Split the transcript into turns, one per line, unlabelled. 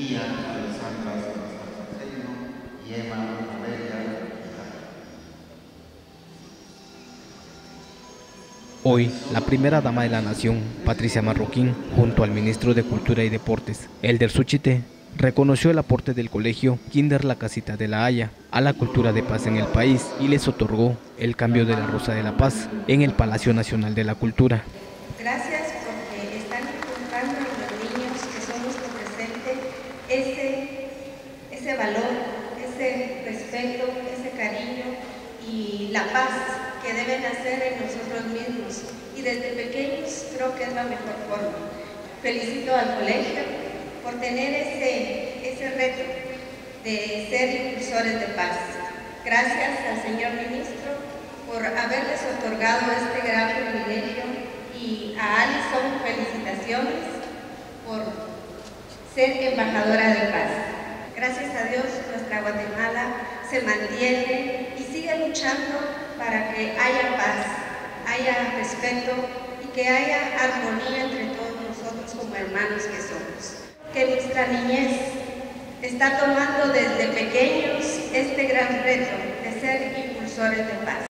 Lía Alessandra Salazar y Emma Novelia.
Hoy, la primera dama de la nación, Patricia Marroquín, junto al ministro de Cultura y Deportes, Elder Suchité, reconoció el aporte del colegio Kinder La Casita de la Haya a la cultura de paz en el país y les otorgó el cambio de la Rosa de la Paz en el Palacio Nacional de la Cultura.
Gracias porque están inculcando en los niños que son nuestro presente ese valor, ese respeto, ese cariño y la paz que deben hacer en nosotros mismos. Y desde pequeños creo que es la mejor forma. Felicito al colegio por tener ese reto de ser impulsores de paz. Gracias al señor ministro por haberles otorgado este gran privilegio y a Alison felicitaciones por ser embajadora de paz. Gracias a Dios nuestra Guatemala se mantiene y sigue luchando para que haya paz, haya respeto y que haya armonía entre todos nosotros como hermanos que somos. Que nuestra niñez está tomando desde pequeños este gran reto de ser impulsores de paz.